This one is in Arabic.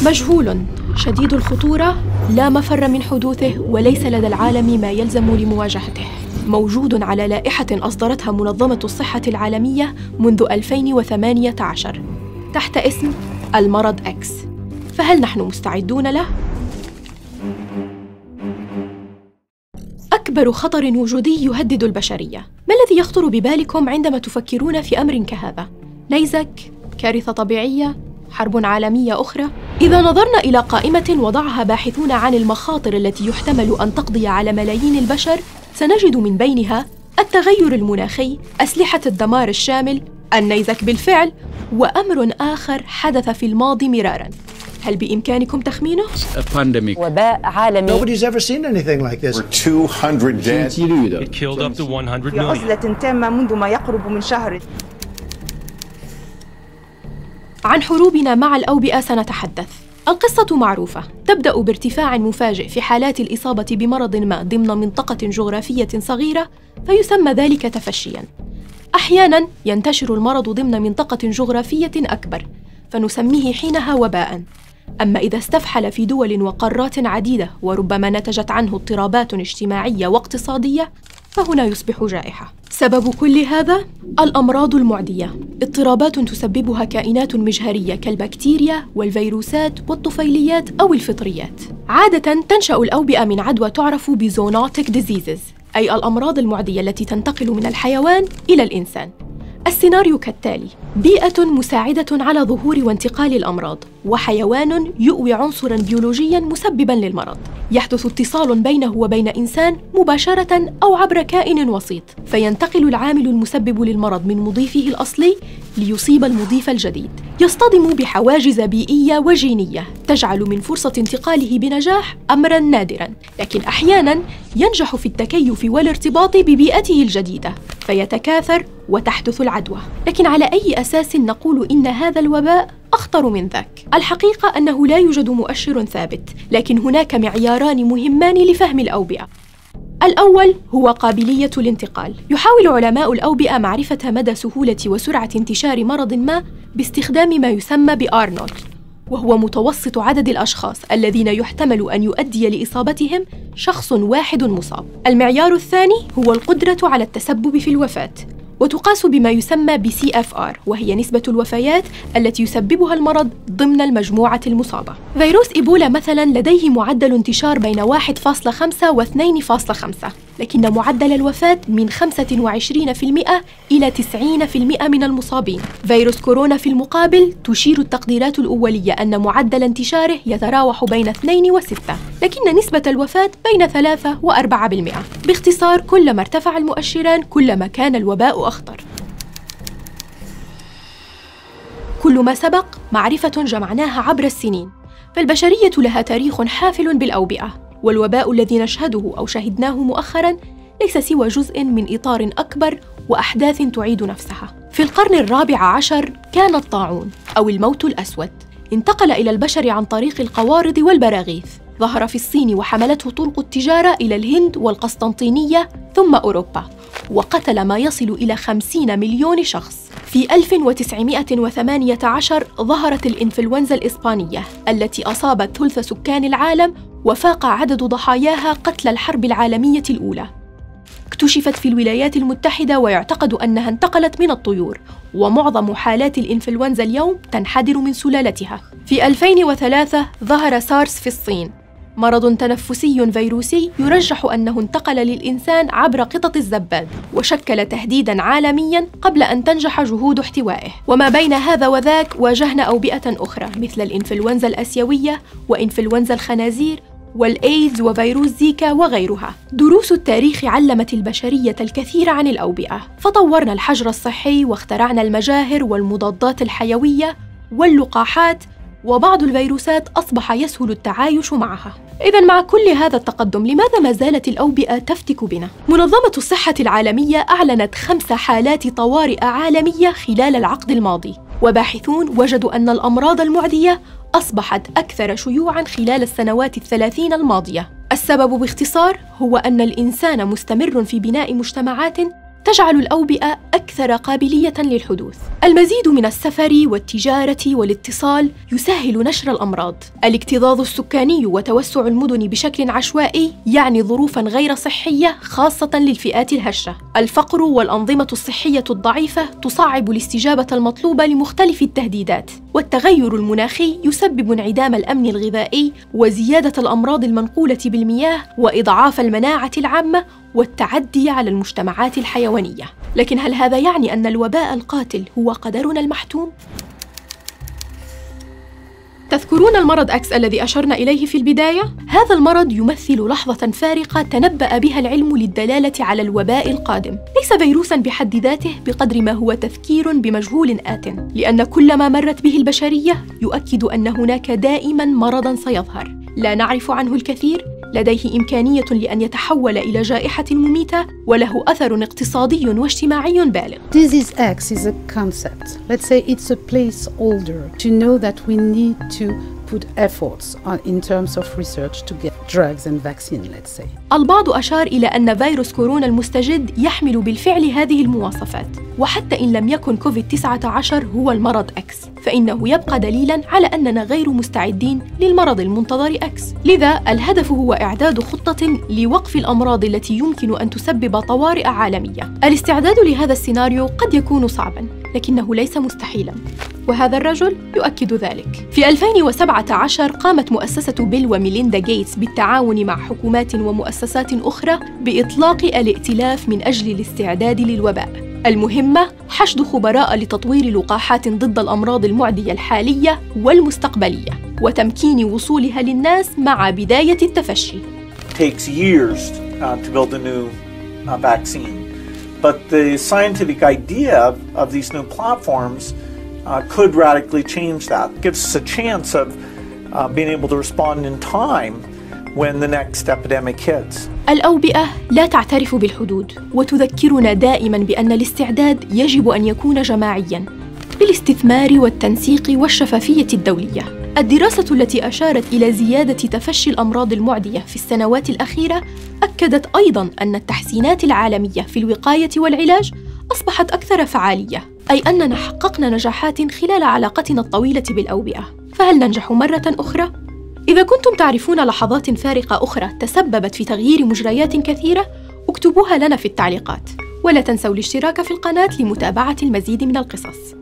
مجهول، شديد الخطورة، لا مفر من حدوثه وليس لدى العالم ما يلزم لمواجهته. موجود على لائحة أصدرتها منظمة الصحة العالمية منذ 2018 تحت اسم المرض إكس. فهل نحن مستعدون له؟ أكبر خطر وجودي يهدد البشرية. ما الذي يخطر ببالكم عندما تفكرون في أمر كهذا؟ نيزك؟ كارثة طبيعية؟ حرب عالمية أخرى؟ إذا نظرنا إلى قائمة وضعها باحثون عن المخاطر التي يحتمل أن تقضي على ملايين البشر، سنجد من بينها التغير المناخي، أسلحة الدمار الشامل، النيزك بالفعل، وأمر آخر حدث في الماضي مراراً. هل بإمكانكم تخمينه؟ وباء عالمي. Nobody's ever seen anything like this. We're 200 dead. It killed up to 100 في million. عزلة تامة منذ ما يقرب من شهر. عن حروبنا مع الأوبئة سنتحدث. القصة معروفة، تبدأ بارتفاع مفاجئ في حالات الإصابة بمرض ما ضمن منطقة جغرافية صغيرة، فيسمى ذلك تفشياً. أحياناً ينتشر المرض ضمن منطقة جغرافية أكبر، فنسميه حينها وباءً. أما إذا استفحل في دول وقارات عديدة وربما نتجت عنه اضطرابات اجتماعية واقتصادية، فهنا يصبح جائحة. سبب كل هذا الأمراض المعدية، اضطرابات تسببها كائنات مجهرية كالبكتيريا والفيروسات والطفيليات أو الفطريات. عادة تنشأ الأوبئة من عدوى تعرف بزونوتيك ديزيزز، أي الأمراض المعدية التي تنتقل من الحيوان إلى الإنسان. السيناريو كالتالي: بيئة مساعدة على ظهور وانتقال الأمراض، وحيوان يؤوي عنصراً بيولوجياً مسبباً للمرض. يحدث اتصال بينه وبين إنسان مباشرة أو عبر كائن وسيط، فينتقل العامل المسبب للمرض من مضيفه الأصلي ليصيب المضيف الجديد. يصطدم بحواجز بيئية وجينية تجعل من فرصة انتقاله بنجاح أمراً نادراً، لكن أحياناً ينجح في التكيف والارتباط ببيئته الجديدة فيتكاثر وتحدث العدوى. لكن على أي أساس نقول إن هذا الوباء أخطر من ذاك؟ الحقيقة أنه لا يوجد مؤشر ثابت، لكن هناك معياران مهمان لفهم الأوبئة. الأول هو قابلية الانتقال. يحاول علماء الأوبئة معرفة مدى سهولة وسرعة انتشار مرض ما باستخدام ما يسمى بآرنولد، وهو متوسط عدد الأشخاص الذين يحتمل أن يؤدي لإصابتهم شخص واحد مصاب. المعيار الثاني هو القدرة على التسبب في الوفاة، وتقاس بما يسمى بCFR، وهي نسبة الوفيات التي يسببها المرض ضمن المجموعة المصابة. فيروس إيبولا مثلاً لديه معدل انتشار بين 1.5 و 2.5، لكن معدل الوفاة من 25% إلى 90% من المصابين. فيروس كورونا في المقابل تشير التقديرات الأولية أن معدل انتشاره يتراوح بين 2 و 6، لكن نسبة الوفاة بين 3 و 4%. باختصار، كلما ارتفع المؤشران كلما كان الوباء أخطر. كل ما سبق معرفة جمعناها عبر السنين، فالبشرية لها تاريخ حافل بالأوبئة، والوباء الذي نشهده أو شهدناه مؤخراً ليس سوى جزء من إطار أكبر وأحداث تعيد نفسها. في القرن الرابع عشر كان الطاعون أو الموت الأسود، انتقل إلى البشر عن طريق القوارض والبراغيث، ظهر في الصين وحملته طرق التجارة إلى الهند والقسطنطينية ثم أوروبا، وقتل ما يصل إلى 50 مليون شخص. في 1918 ظهرت الإنفلونزا الإسبانية التي أصابت ثلث سكان العالم وفاق عدد ضحاياها قتل الحرب العالمية الأولى. اكتشفت في الولايات المتحدة ويعتقد أنها انتقلت من الطيور، ومعظم حالات الإنفلونزا اليوم تنحدر من سلالتها. في 2003 ظهر سارس في الصين، مرض تنفسي فيروسي يرجح أنه انتقل للإنسان عبر قطط الزباد، وشكل تهديداً عالمياً قبل أن تنجح جهود احتوائه. وما بين هذا وذاك واجهنا أوبئة أخرى مثل الإنفلونزا الآسيوية وإنفلونزا الخنازير والإيدز وفيروس زيكا وغيرها. دروس التاريخ علمت البشرية الكثير عن الأوبئة، فطورنا الحجر الصحي واخترعنا المجاهر والمضادات الحيوية واللقاحات، وبعض الفيروسات أصبح يسهل التعايش معها. إذن مع كل هذا التقدم، لماذا ما زالت الأوبئة تفتك بنا؟ منظمة الصحة العالمية أعلنت 5 حالات طوارئ عالمية خلال العقد الماضي، وباحثون وجدوا أن الأمراض المعدية أصبحت أكثر شيوعاً خلال السنوات 30 الماضية. السبب باختصار هو أن الإنسان مستمر في بناء مجتمعات تجعل الأوبئة أكثر قابلية للحدوث. المزيد من السفر والتجارة والاتصال يسهل نشر الأمراض. الاكتظاظ السكاني وتوسع المدن بشكل عشوائي يعني ظروفاً غير صحية خاصة للفئات الهشة. الفقر والأنظمة الصحية الضعيفة تصعب الاستجابة المطلوبة لمختلف التهديدات، والتغير المناخي يسبب انعدام الأمن الغذائي وزيادة الأمراض المنقولة بالمياه وإضعاف المناعة العامة والتعدي على المجتمعات الحيوانية. لكن هل هذا يعني أن الوباء القاتل هو قدرنا المحتوم؟ تذكرون المرض أكس الذي أشرنا إليه في البداية؟ هذا المرض يمثل لحظة فارقة تنبأ بها العلم للدلالة على الوباء القادم. ليس فيروساً بحد ذاته بقدر ما هو تذكير بمجهول آت، لأن كل ما مرت به البشرية يؤكد أن هناك دائماً مرضاً سيظهر لا نعرف عنه الكثير، لديه إمكانية لأن يتحول إلى جائحة مميتة، وله أثر اقتصادي واجتماعي بالغ. Disease X is a concept. Let's say it's a placeholder to know that we need to put efforts in terms of research to get drugs and vaccine, let's say. البعض أشار إلى أن فيروس كورونا المستجد يحمل بالفعل هذه المواصفات، وحتى إن لم يكن كوفيد-19 هو المرض أكس، فإنه يبقى دليلاً على أننا غير مستعدين للمرض المنتظر أكس. لذا الهدف هو إعداد خطة لوقف الأمراض التي يمكن أن تسبب طوارئ عالمية. الاستعداد لهذا السيناريو قد يكون صعباً، لكنه ليس مستحيلاً، وهذا الرجل يؤكد ذلك. في 2017 قامت مؤسسة بيل وميليندا غيتس بالتعاون مع حكومات ومؤسسات أخرى بإطلاق الائتلاف من أجل الاستعداد للوباء. المهمة حشد خبراء لتطوير لقاحات ضد الأمراض المعدية الحالية والمستقبلية وتمكين وصولها للناس مع بداية التفشي. Takes years to build a new vaccine, but the scientific idea of these new platforms could radically change that. It gives us a chance of being able to respond in time when the next epidemic hits. الأوبئة لا تعترف بالحدود، وتذكرنا دائماً بأن الاستعداد يجب أن يكون جماعياً بالاستثمار والتنسيق والشفافية الدولية. الدراسة التي أشارت إلى زيادة تفشي الأمراض المعدية في السنوات الأخيرة أكدت أيضاً أن التحسينات العالمية في الوقاية والعلاج أصبحت أكثر فعالية، أي أننا حققنا نجاحات خلال علاقتنا الطويلة بالأوبئة. فهل ننجح مرة أخرى؟ إذا كنتم تعرفون لحظات فارقة أخرى تسببت في تغيير مجريات كثيرة، اكتبوها لنا في التعليقات، ولا تنسوا الاشتراك في القناة لمتابعة المزيد من القصص.